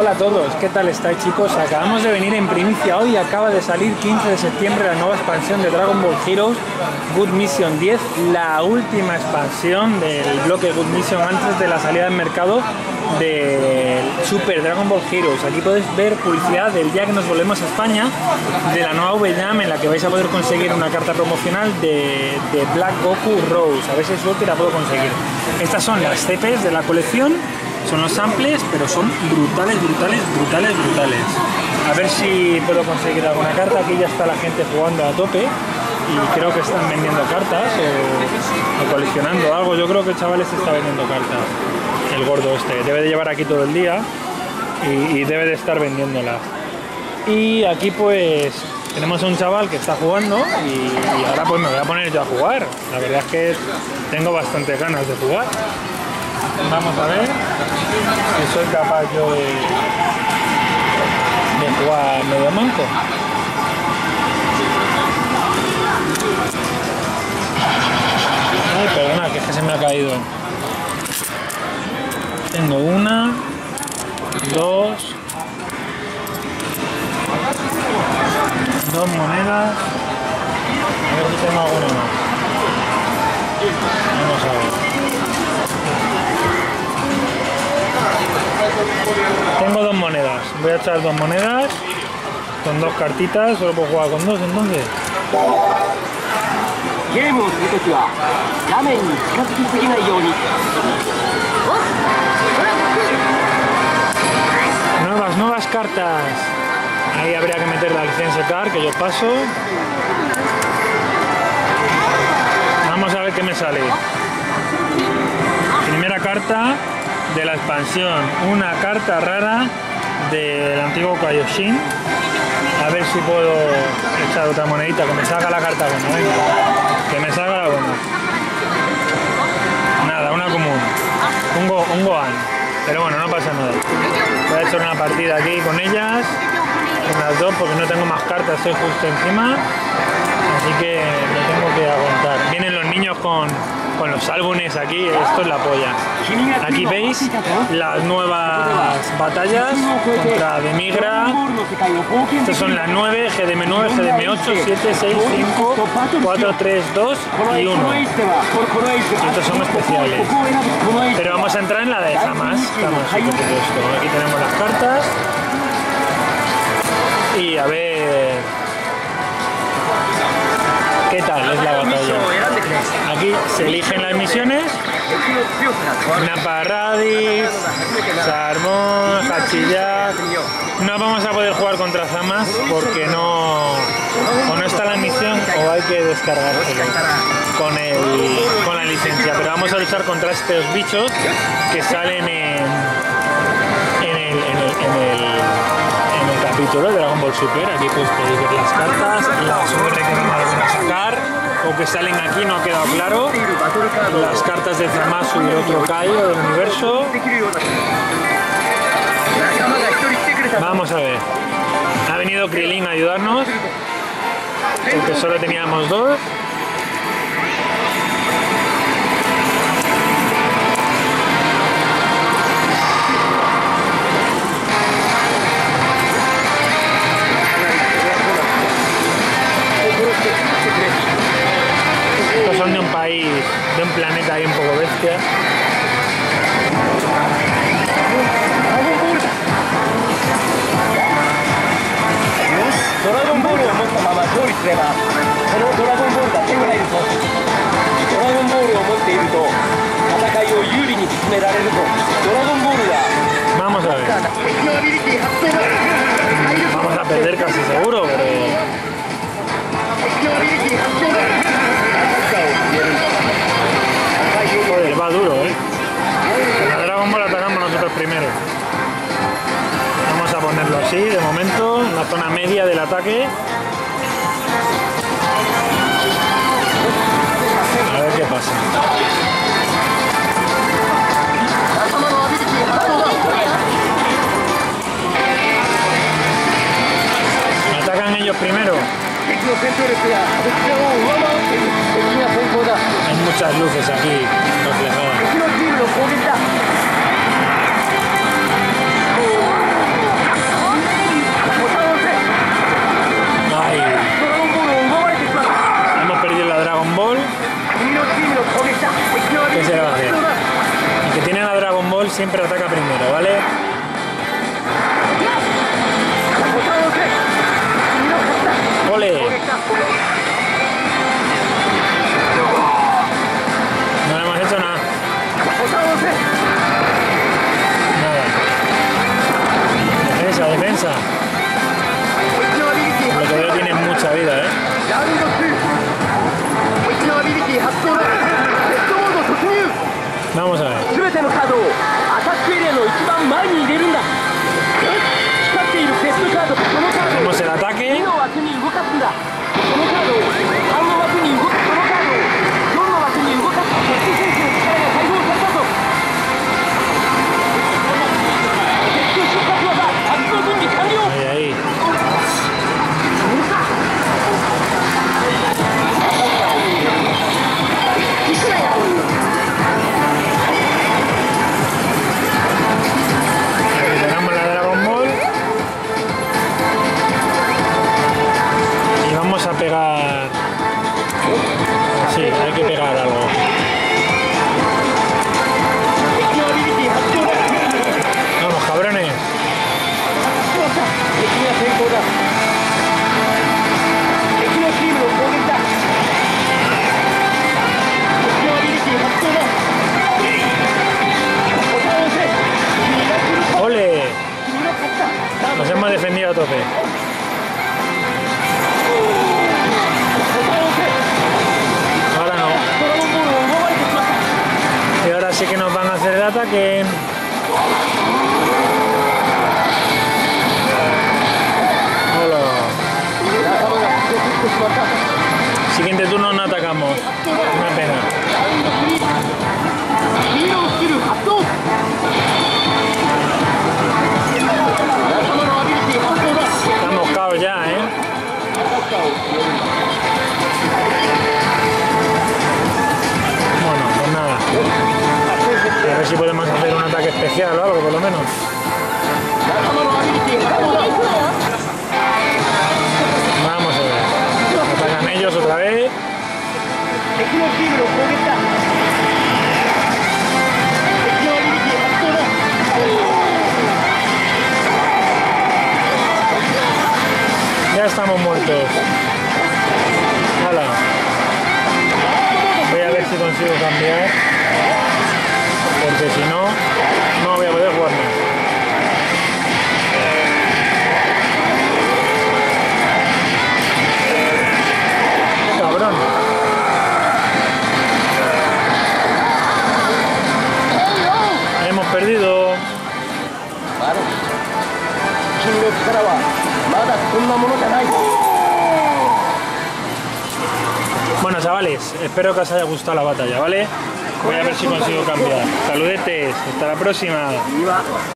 Hola a todos, ¿qué tal estáis, chicos? Acabamos de venir en primicia hoy, acaba de salir 15 de septiembre la nueva expansión de Dragon Ball Heroes Good Mission 10, la última expansión del bloque Good Mission antes de la salida al mercado del Super Dragon Ball Heroes. Aquí podéis ver publicidad del día que nos volvemos a España, de la nueva V-Jam, en la que vais a poder conseguir una carta promocional de Black Goku Rose. A ver si es suerte y la puedo conseguir. Estas son las CPs de la colección. Son los samples, pero son brutales. A ver si puedo conseguir alguna carta. Aquí ya está la gente jugando a tope y creo que están vendiendo cartas o coleccionando algo. Yo creo que el chaval está vendiendo cartas. El gordo este, debe de llevar aquí todo el día y debe de estar vendiéndolas. Y aquí pues tenemos a un chaval que está jugando y ahora pues me voy a poner yo a jugar. La verdad es que tengo bastantes ganas de jugar. Vamos a ver si soy capaz yo de jugar medio manco. Ay, perdona, que es que se me ha caído. Tengo una, dos monedas. A ver si tengo alguna más. Vamos a ver. Tengo dos monedas, voy a echar dos monedas con dos cartitas, solo puedo jugar con dos entonces. Nuevas cartas. Ahí habría que meter la licencia card que yo paso. Vamos a ver qué me sale. Primera carta de la expansión, una carta rara del antiguo Kaioshin. A ver si puedo echar otra monedita, que me salga la carta buena, venga, que me salga la buena. Nada, una común, un Gohan, pero bueno, no pasa nada. Voy a echar una partida aquí con ellas, con las dos, porque no tengo más cartas, estoy justo encima, así que me tengo que aguantar. Vienen los niños con los álbumes aquí, esto es la polla. Aquí veis las nuevas batallas contra Demigra. Estas son las 9, GDM9, GDM8, 7, 6, 5, 4, 3, 2 y 1. Estos son especiales. Pero vamos a entrar en la de Jamás. Aquí tenemos las cartas. Y a ver qué tal es la batalla. Aquí se eligen las misiones. Nappa Raditz, Sarmón, Hachiyak. No vamos a poder jugar contra Zamas porque o no está la misión o hay que descargárselo con la licencia. Pero vamos a luchar contra estos bichos que salen en el capítulo de Dragon Ball Super. Aquí pues podéis ver las cartas, las UR que van a sacar o que salen aquí, no ha quedado claro. Las cartas de Zamasu y el otro Kaio del universo. Vamos a ver. Ha venido Krillin a ayudarnos porque solo teníamos dos. Estos son de un país, de un planeta ahí un poco bestia. Dragon Ball を持ったまま勝利すれば、このドラゴンボールが手に入るぞ。ドラゴンボールを持っていると戦いを有利に進められるぞ。ドラゴンボールは Vamos a ver. Vamos a perder casi seguro, pero joder, va duro, En la Dragon Ball atacamos nosotros primero. Vamos a ponerlo así, de momento, en la zona media del ataque. A ver qué pasa. Atacan ellos primero. Hay muchas luces aquí reflejadas. Hacemos el ataque. Ahí, ahí. Recuperamos la Dragon Ball. Y vamos a pegar... Sí, hay que pegar algo. Vamos, cabrones. ¡Ole! Nos hemos defendido a tope. Ahora no. Y ahora sí que nos van a hacer el ataque. Hola. Siguiente turno no atacamos. Una pena. Estamos caos ya, ¿eh? Bueno, pues nada. A ver si podemos hacer un ataque especial o algo, por lo menos. Vamos a ver. Atacan ellos otra vez. Ya estamos muertos. Hala. Voy a ver si consigo cambiar. Porque si no, no voy a poder jugar más. Cabrón. Hemos perdido. Bueno, chavales, espero que os haya gustado la batalla, ¿vale? Voy a ver si consigo cambiar. Saludetes, hasta la próxima.